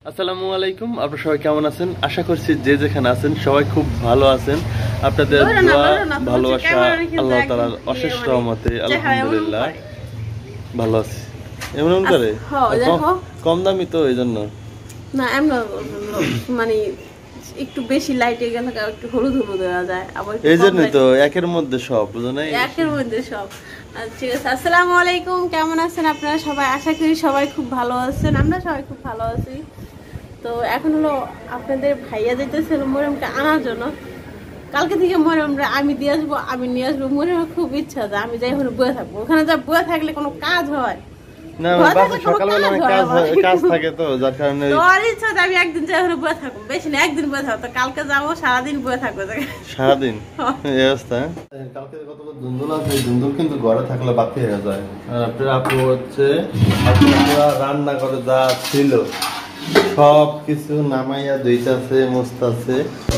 আসসালামু আলাইকুম, আপনারা সবাই কেমন আছেন? আশা করছি যে যেখানে আছেন সবাই খুব ভালো আছেন। আপনাদের দোয়া ভালোবাসা আল্লাহ তাআলার অশেষ রহমতে আলহামদুলিল্লাহ ভালো আছি। এমন করে কম দামি তো এই জন্য না, এমন মানে একটু বেশি লাইটে গেলে একটু হলুদ হলুদ দেওয়া যায়, আবার এই জন্যই তো একের মধ্যে সব, বুঝো না? একের মধ্যে সব। ঠিক আছে, আসসালামু আলাইকুম, কেমন আছেন আপনারা সবাই? আশা করি সবাই খুব ভালো আছেন, আমরা সবাই খুব ভালো আছি। তো এখন হলো আপনাদের ভাইয়া যেতেছিল মরিয়মকে আনার জন্য। কালকে থেকে মরিয়মরা আমি দিয়ে আসবো, আমি নিয়ে আসবো। মরিয়মের খুব ইচ্ছা যে আমি যাই ওখানে বয়ে থাকবো। ওখানে যা বয়ে থাকলে কোনো কাজ হয় না, সকালবেলা কাজ থাকে তো যার কারণে তোর ইচ্ছা যে আমি একদিন যাই ওখানে বয়ে থাকবো, বেশি না একদিন বয়ে থাকবো। তো কালকে যাবো, সারাদিন বয়ে থাকবো। সারাদিন এই অবস্থা। কালকে কত ধুন্দুল আছে, ধুন্দুল কিন্তু ঘরে থাকলে বাকি হয়ে যায়। আর আপনার আপু হচ্ছে আপনারা রান্না করে যা ছিল সব কিছু নামাইয়া ধুইতাছে, মুছতাছে।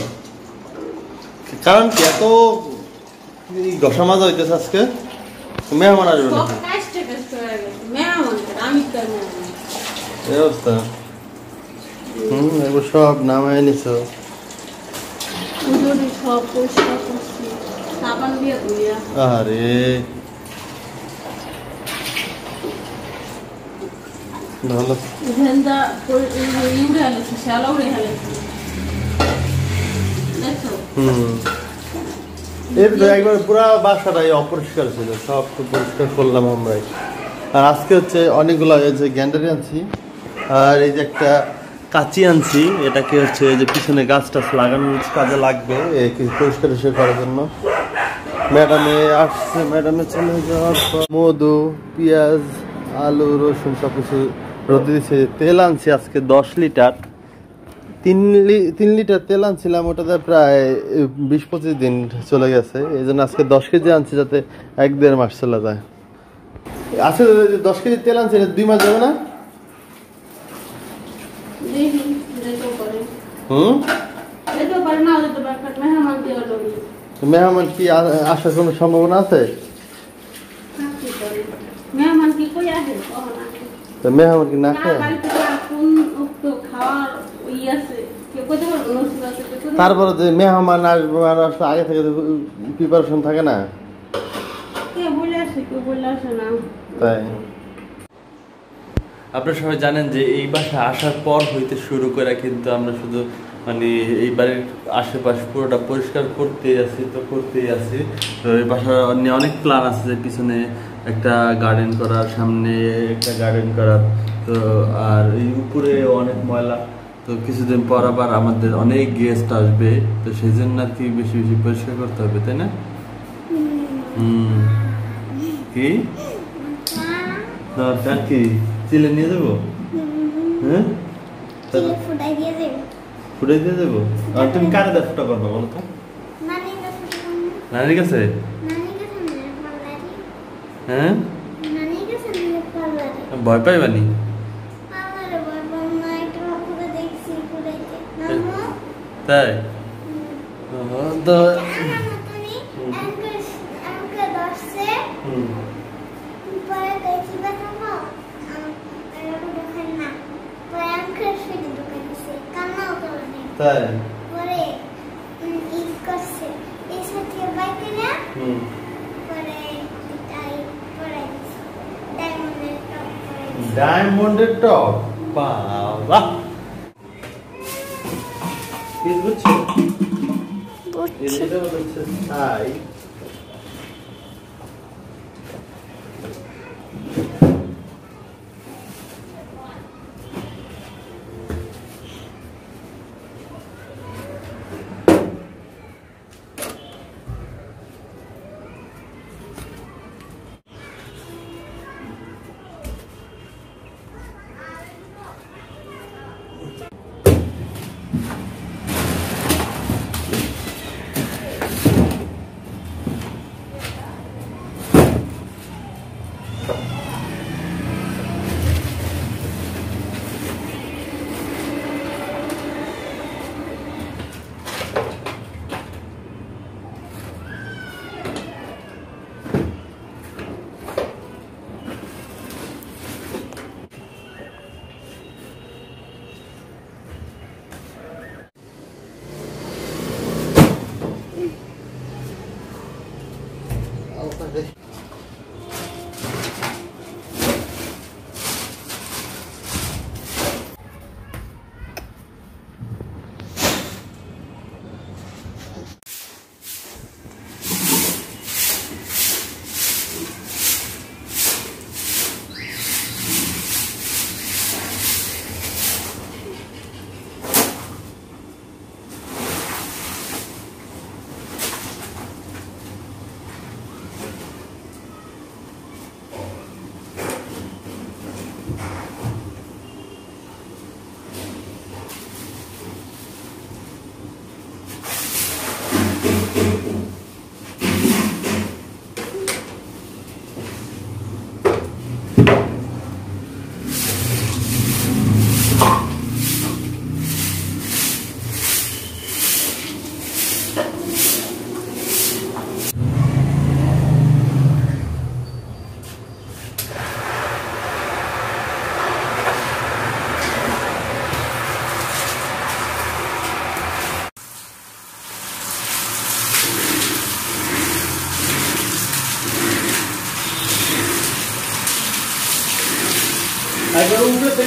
কারণ কি এত ঘষা মাজা হইতেছে আজকে? মেহমান আসবে না এই অবস্থা। এগুলো সব নামাই নিছো? আরে ভালো একবার পুরা বাসাটাই অপরিষ্কার ছিল, সব পরিষ্কার করলাম আমরাই। আর আজকে হচ্ছে অনেকগুলো এই যে গ্যান্ডারি আনছি, আর এই যে একটা কাঁচি আনছি, এটাকে হচ্ছে যে পিছনে গাছ টাছ লাগানোর কাজে লাগবে পরিষ্কার করার জন্য। ম্যাডামে আসছে, ম্যাডামে চলে যাওয়ার পর মধু, পেঁয়াজ, আলু, রসুন সব কিছু রোদে দিচ্ছে। তেল আনছি আজকে 10 লিটার, 3 লিটার তেল আনছিলাম, ওটাতে প্রায় 20-25 দিন চলে গেছে। এই জন্য আজকে 10 কেজি আনছি যাতে 1-1.5 মাস চলে যায়। আচ্ছা 10 কেজি তেল আনছি, 2 মাস যাবে না? মেহমান কি আসার কোনো সম্ভাবনা আছে? মেহমান কি না খায়? তারপরে যে মেহমান আসবে আগে থেকে প্রিপারেশন থাকে না? তাই আপনারা সবাই জানেন যে এই বাসা আসার পর হইতে শুরু করে কিন্তু আমরা শুধু মানে এই বাড়ির আশেপাশে পুরোটা পরিষ্কার করতেই আছি। তো এই বাসার অনেক প্ল্যান আছে, যে পিছনে একটা গার্ডেন করার, সামনে একটা গার্ডেন করার, তো আর এই উপরে অনেক ময়লা। তো কিছুদিন পর আবার আমাদের অনেক গেস্ট আসবে, তো সেই জন্য আর কি বেশি বেশি পরিষ্কার করতে হবে, তাই না? কি দরকার কি চিলে নিয়ে যাবো? হ্যাঁ, ফুটাই দিয়ে যাবো। আর তুমি কারে দা ফুটা করবা বলো তো? নানির কাছে? হ্যাঁ, ভয় পাইবানি? তাই তো তাই ডায়মন্ডের টপ, বাবা কি বুঝছো? এটা হচ্ছে তাই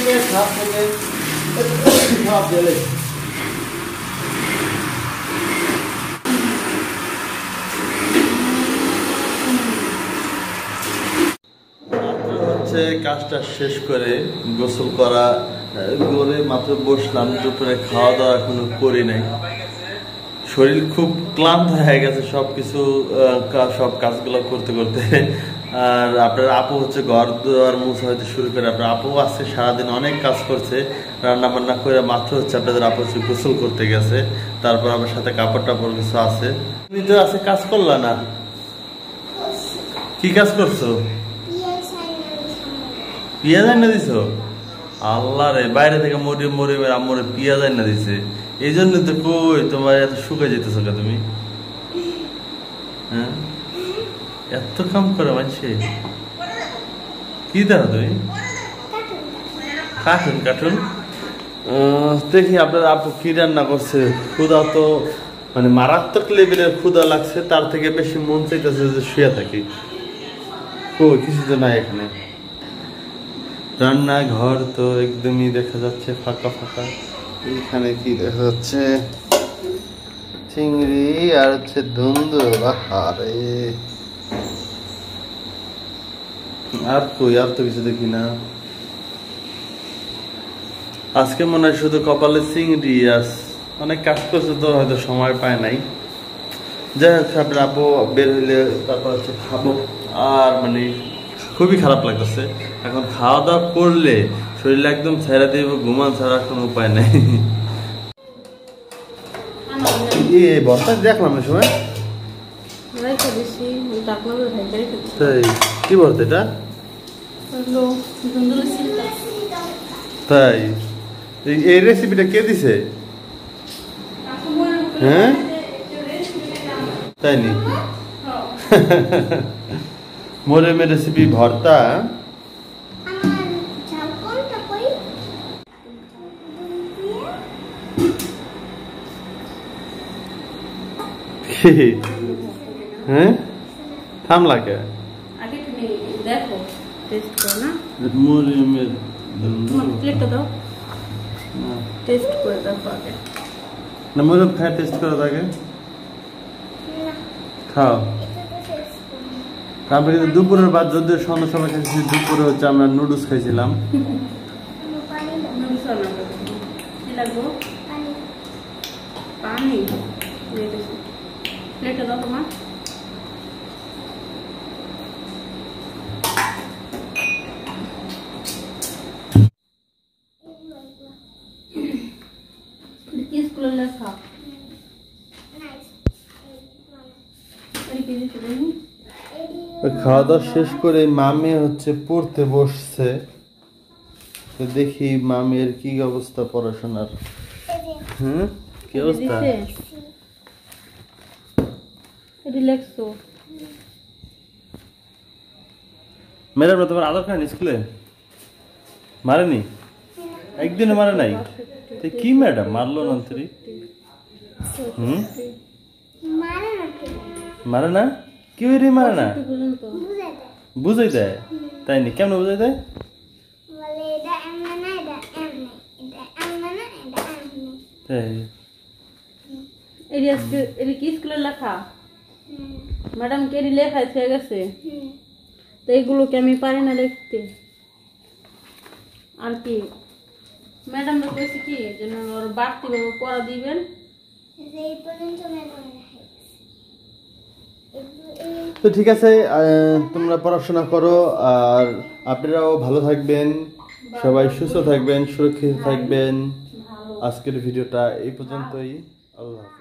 খারাপ থেকে খারাপ গেলে কাজটা শেষ করে গোসল করা করে মাত্র বসলাম, দুপুরে খাওয়া দাওয়া এখনো করি নাই। শরীর খুব ক্লান্ত হয়ে গেছে সবকিছু সব কাজগুলো করতে করতে। আর আপনার আপু হচ্ছে ঘর দুয়ার মুছা হইতে শুরু করে, আপনার আপু আজকে সারাদিন অনেক কাজ করছে, রান্না বান্না করে মাত্র হচ্ছে আপনাদের আপু হচ্ছে গোসল করতে গেছে। তারপর আমার সাথে কাপড় টাপড় কিছু আছে। তুমি তো আছে কাজ করলা না, কি কাজ করছো? পিঁয়াজ আইনা দিছো? আল্লাহ রে, বাইরে থেকে মরিমের আম্মরে পিঁয়াজ আইনা দিছে, এই জন্য তো কই তোমার এত শুকাই যেতেছো কে তুমি? হ্যাঁ, এত কাম করে মানছে কি দেখো তুমি? কার্টুন কার্টুন দেখি আপনার আপু কি রান্না করছে। ক্ষুধা তো মানে মারাত্মক লেভেলের ক্ষুধা লাগছে, তার থেকে বেশি মন চাইতেছে যে শুয়ে থাকি। কই কিছু তো নাই এখানে। রান্নাঘর তো একদমই দেখা যাচ্ছে ফাঁকা ফাঁকা। এখানে কি দেখা যাচ্ছে? চিংড়ি আর হচ্ছে ধুন্দু। আরে আর কই, আর তো কিছু দেখি না। আজকে মনে হয় শুধু কপালে চিংড়ি। অনেক কাজ করছে তো হয়তো সময় পায় নাই। যাই হোক, আপনার আপু বের হইলে তারপর হচ্ছে খাবো। আর মানে খুবই খারাপ লাগতেছে, এখন খাওয়া দাওয়া করলে শরীর একদম ছেড়ে দিব, ঘুমান ছাড়া কোনো উপায় নাই। বর্ষা দেখলাম এই সময় কি বলতো এটা? তাই এই রেসিপিটা কে দিছে? হ্যাঁ তাই নি? মরিমের রেসিপি ভর্তা। হ্যাঁ থামলা কে? দেখো টেস্ট করো না, মরিমের প্লেটটা দাও, টেস্ট করে দেখো আগে। না মরিম খায়, টেস্ট করো আগে, খাও। তারপরে কিন্তু দুপুরের বাদ যদি সন্ধ্যার সময় খাইছি, দুপুরে হচ্ছে আমরা নুডলস খাইছিলাম। কি লাগবো? পানি। প্লেটটা দাও তোমার। স্কুলের লেখা খাওয়া দাওয়া শেষ করে মামি হচ্ছে পড়তে বসছে। তো দেখি মামির কি অবস্থা পড়াশোনার। হুম, কি অবস্থা? ম্যাডাম তোমার আদর খায়নি স্কুলে? মারেনি? একদিনও মারে নাই? কি ম্যাডাম মারলো না? হুম, মারে না? কি রে মারে না? বুঝাই দেয়? তাই নি? কেমন বুঝাই দেয়? স্কুলের লেখা ম্যাডাম কে লেখা হয়ে গেছে, তো এইগুলোকে আমি পারি না লিখতে। আর কি ম্যাডাম কইছে কি যেন ওর বাড়তি ভাবে পড়া দিবেন। তো ঠিক আছে, তোমরা পড়াশোনা করো, আর আপনারাও ভালো থাকবেন, সবাই সুস্থ থাকবেন, সুরক্ষিত থাকবেন। আজকের ভিডিওটা এই পর্যন্তই। আল্লাহ।